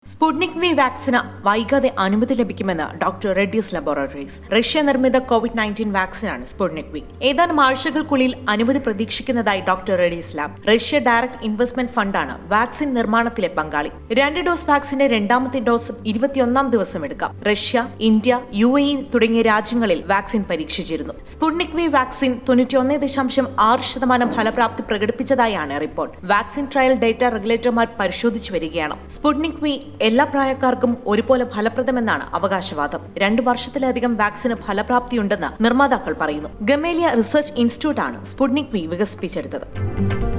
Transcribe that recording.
Sputnik V vaccine വൈകാതെ അനുമതി ലഭിക്കുമെന്ന് ഡോക്ടർ റെഡ്ഡീസ് ലബോറട്ടറീസ്. റഷ്യ നിർമ്മിത കോവിഡ്-19 വാക്സിനാണ് സ്പുട്നിക് വി. ഏതാനും ആഴ്ചകൾക്കുള്ളിൽ അനുമതി പ്രതീക്ഷിക്കുന്നതായി doctor Reddy's lab. Russia direct investment ഫണ്ടാണ് വാക്സിൻ നിർമ്മാണത്തിലെ പങ്കാളി. 2 ഡോസ് വാക്സിന്റെ രണ്ടാമത്തെ ഡോസ് 21-ാം ദിവസം എടുക്കാം. റഷ്യ, ഇന്ത്യ, UAE തുടങ്ങിയ രാജ്യങ്ങളിൽ വാക്സിൻ പരീക്ഷിച്ചിരുന്നു. സ്പുട്നിക് വി വാക്സിൻ 91.6% ഫലപ്രാപ്തി പ്രകടിപ്പിച്ചതായാണ് റിപ്പോർട്ട്. വാക്സിൻ ട്രയൽ ഡേറ്റ റെഗുലേറ്റർമാർ പരിശോധിച്ചു വരികയാണ്. സ്പുട്നിക് വി എല്ലാ പ്രായക്കാർക്കും ഒരുപോലെ ഫലപ്രദമെന്നാണ് അവകാശവാദം. 2 വർഷത്തിലധികം വാക്സിന് ഫലപ്രാപ്തിയുണ്ടെന്ന് നിർമ്മാതാക്കൾ പറയുന്നു. ഗമേലിയ റിസർച്ച് ഇൻസ്റ്റിറ്റ്യൂട്ടാണ് സ്പുട്നിക് വി വികസിപ്പിച്ചെടുത്തത്.